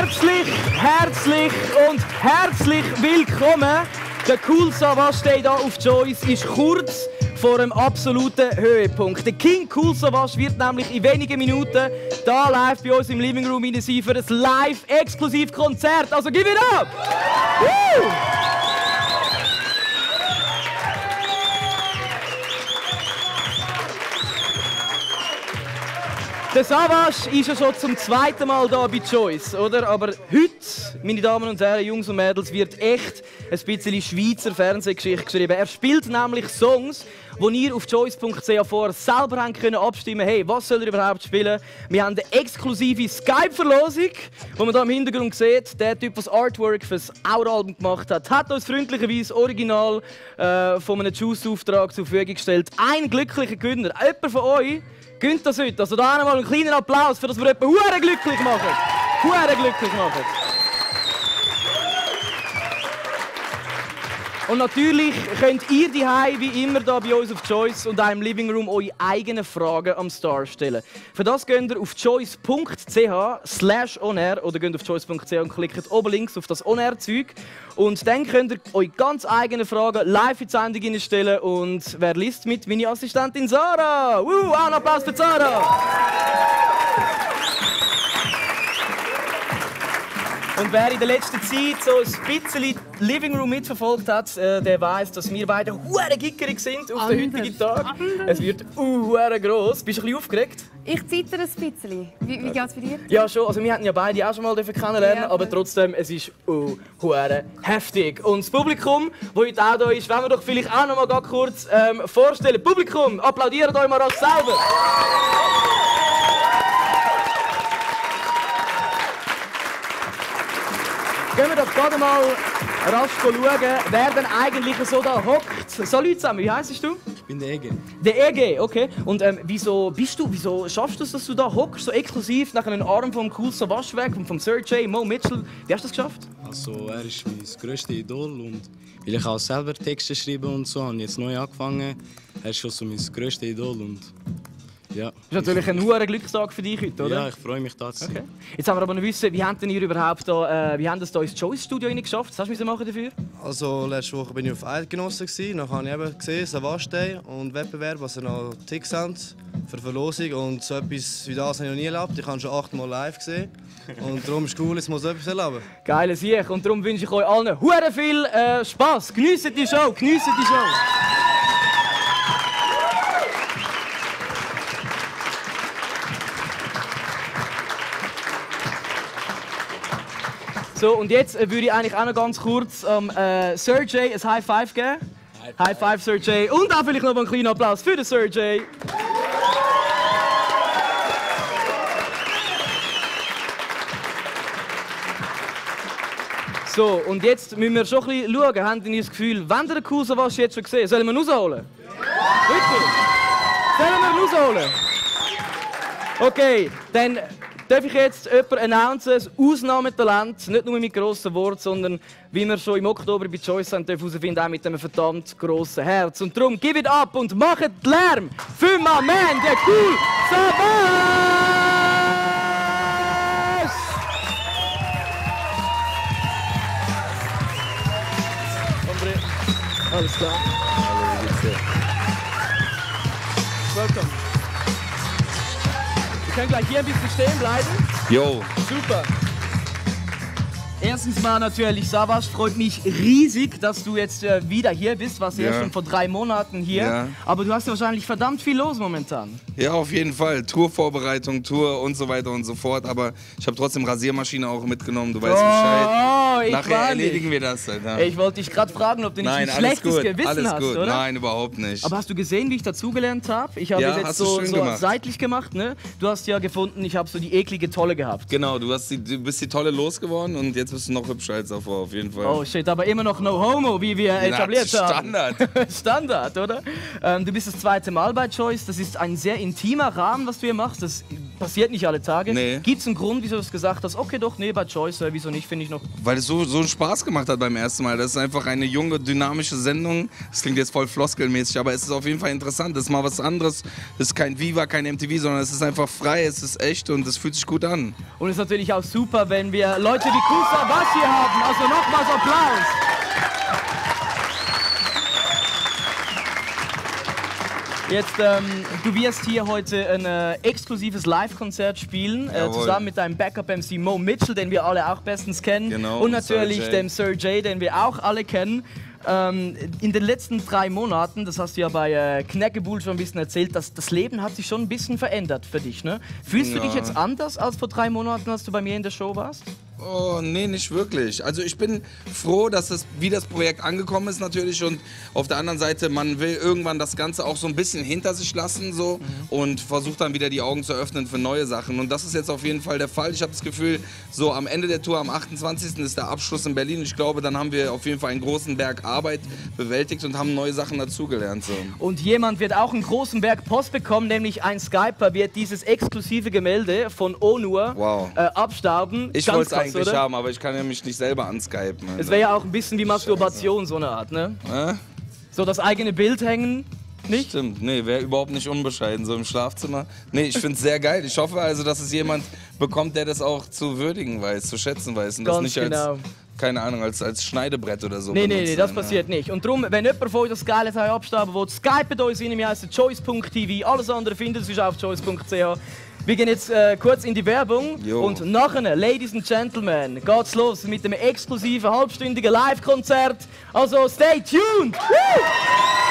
herzlich willkommen. Der Kool Savas Day hier auf Choice ist kurz vor einem absoluten Höhepunkt. Der King Kool Savas wird nämlich in wenigen Minuten hier live bei uns im Living Room sein für ein Live-Exklusiv-Konzert. Also gib it up! Woo! Der Savas ist ja schon zum zweiten Mal hier bei Choice, oder? Aber heute, meine Damen und Herren, Jungs und Mädels, wird echt ein bisschen Schweizer Fernsehgeschichte geschrieben. Er spielt nämlich Songs, wo ihr auf choice.ch vorher selber abstimmen könnt, hey, was soll er überhaupt spielen? Wir haben eine exklusive Skype-Verlosung, wo man hier im Hintergrund sieht. Der Typ, der das Artwork für das Our-Album gemacht hat, hat uns freundlicherweise original von einem Juice-Auftrag zur Verfügung gestellt. Ein glücklicher Gewinner. Jemand von euch gönnt das heute. Also da einmal einen kleinen Applaus, für das wir jemanden hure glücklich machen. Hure glücklich machen. Und natürlich könnt ihr daheim wie immer da bei uns auf Choice und auch im Living Room eure eigenen Fragen am Star stellen. Für das geht ihr auf choice.ch/onair oder geht auf choice.ch und klickt oben links auf das On-Air-Zeug. Und dann könnt ihr eure ganz eigenen Fragen live in die Sendung stellen. Und wer liest mit? Meine Assistentin Sarah! Einen Applaus für Sarah! Und wer in der letzten Zeit so ein bisschen Living Room mitverfolgt hat, der weiß, dass wir beide hure gickerig sind auf den heutigen Tag. Es wird hure gross. Bist du ein bisschen aufgeregt? Ich zittere ein bisschen. Wie geht es bei dir? Ja, schon. Also, wir hatten ja beide auch schon mal kennenlernen, aber trotzdem, es ist hure heftig. Und das Publikum, das heute auch da ist, wollen wir doch vielleicht auch noch mal kurz vorstellen. Publikum, applaudiert euch mal rasch selber! Gehen wir doch gerade mal rasch schauen, wer denn eigentlich so da hockt. Salut zusammen, wie heisst du? Ich bin der Ege. Der Ege, okay. Und wieso schaffst du es, dass du da hockst, so exklusiv nach einem Arm vom Kool Savas weg und vom Sir J, Mo Mitchell? Wie hast du das geschafft? Also, er ist mein grösstes Idol und weil ich auch selber Texte schreibe und so, habe ich jetzt neu angefangen. Er ist schon so mein grösstes Idol und ja. Das ist natürlich ein hoher Glückstag für dich heute, oder? Ja, ich freue mich tatsächlich. Okay. Jetzt haben wir aber noch wissen, wie habt ihr überhaupt da, wie haben das da ins Choice-Studio geschafft? Was hast du machen dafür? Also letzte Woche bin ich auf Eidgenossen gsi, dann habe ich eben gesehen, Savas Day und Wettbewerb, was noch Ticks haben für Verlosung und so etwas wie das habe ich noch nie erlebt. Ich habe schon 8 Mal live gesehen und darum ist es cool, jetzt muss ich etwas erleben. Geile Sieg und darum wünsche ich euch allen hure viel Spaß. Geniessen die Show, geniessen die Show. So, und jetzt würde ich eigentlich auch noch ganz kurz Sir J ein High Five geben. High Five, Sir J. Und auch vielleicht noch einen kleinen Applaus für den Sir J. So, und jetzt müssen wir schon ein bisschen schauen. Habt ihr das Gefühl, wenn ihr den Kool Savas jetzt schon gesehen? Sollen wir ihn rausholen? Ja. Wirklich? Sollen wir ihn rausholen? Okay, dann darf ich jetzt jemanden announcen, ein Ausnahmetalent, nicht nur mit grossen Worten, sondern wie wir schon im Oktober bei Choice herausfinden, auch mit einem verdammt grossen Herz. Und darum, give it up und macht Lärm für my man, der Kool Savas! Alles klar. Hallo, wie geht's dir? Welcome. Wir können gleich hier ein bisschen stehen bleiben. Jo. Super. Erstens mal natürlich, Savas, freut mich riesig, dass du jetzt wieder hier bist. Warst ja schon vor 3 Monaten hier. Ja. Aber du hast ja wahrscheinlich verdammt viel los momentan. Ja, auf jeden Fall. Tourvorbereitung, Tour und so weiter und so fort. Aber ich habe trotzdem Rasiermaschine auch mitgenommen. Du weißt Bescheid. Nachher erledigen wir das. Alter. Ich wollte dich gerade fragen, ob du nicht ein schlechtes Gewissen hast, oder? Nein, überhaupt nicht. Aber hast du gesehen, wie ich dazugelernt habe? Ich habe es jetzt so seitlich gemacht. Ne? Du hast ja gefunden, ich habe so die eklige Tolle gehabt. Genau, du bist die Tolle losgeworden und jetzt bist du noch hübscher als davor, auf jeden Fall. Oh shit, aber immer noch no homo, wie wir etabliert haben. Standard. Standard, oder? Du bist das 2. Mal bei Choice. Das ist ein sehr intimer Rahmen, was du hier machst. Das passiert nicht alle Tage. Nee. Gibt es einen Grund, wieso du es gesagt hast, okay doch, nee, bei Choice, wieso nicht, finde ich noch... Weil es so einen Spaß gemacht hat beim ersten Mal. Das ist einfach eine junge, dynamische Sendung. Das klingt jetzt voll floskelmäßig, aber es ist auf jeden Fall interessant. Das ist mal was anderes. Das ist kein Viva, kein MTV, sondern es ist einfach frei, es ist echt und es fühlt sich gut an. Und es ist natürlich auch super, wenn wir Leute wie Kusa Was hier haben. Also nochmals Applaus. Jetzt, du wirst hier heute ein exklusives Live-Konzert spielen, zusammen mit deinem Backup-MC Mo Mitchell, den wir alle auch bestens kennen. Genau, und natürlich Sir J. dem Sir J, den wir auch alle kennen. In den letzten 3 Monaten, das hast du ja bei Knäckebull schon ein bisschen erzählt, das Leben hat sich schon ein bisschen verändert für dich, ne? Fühlst du dich jetzt anders als vor 3 Monaten, als du bei mir in der Show warst? Oh, nee, nicht wirklich. Also ich bin froh, dass wie das Projekt angekommen ist natürlich und auf der anderen Seite, man will irgendwann das Ganze auch so ein bisschen hinter sich lassen so und versucht dann wieder die Augen zu öffnen für neue Sachen und das ist jetzt auf jeden Fall der Fall. Ich habe das Gefühl, so am Ende der Tour, am 28. ist der Abschluss in Berlin. Ich glaube, dann haben wir auf jeden Fall einen großen Berg Arbeit bewältigt und haben neue Sachen dazugelernt. So. Und jemand wird auch einen großen Berg Post bekommen, nämlich ein Skyper wird dieses exklusive Gemälde von Onur abstauben. Ich wollte es eigentlich haben, aber ich kann ja mich nicht selber anskypen. Es wäre ja auch ein bisschen wie Masturbation, so eine Art, ne? So das eigene Bild hängen, nicht? Stimmt, nee, wäre überhaupt nicht unbescheiden, so im Schlafzimmer. Nee, ich finde es sehr geil. Ich hoffe also, dass es jemand bekommt, der das auch zu würdigen weiß, zu schätzen weiß. Und das nicht als, keine Ahnung, als Schneidebrett oder so. Nee, das passiert nicht. Und darum, wenn jemand von euch das geile Teil abstauben will, skypet uns rein, wir heißen choice.tv. Alles andere findet ihr auf choice.ch. Wir gehen jetzt kurz in die Werbung und nachher, Ladies and Gentlemen, geht's los mit dem exklusiven halbstündigen Live-Konzert. Also stay tuned! Woo!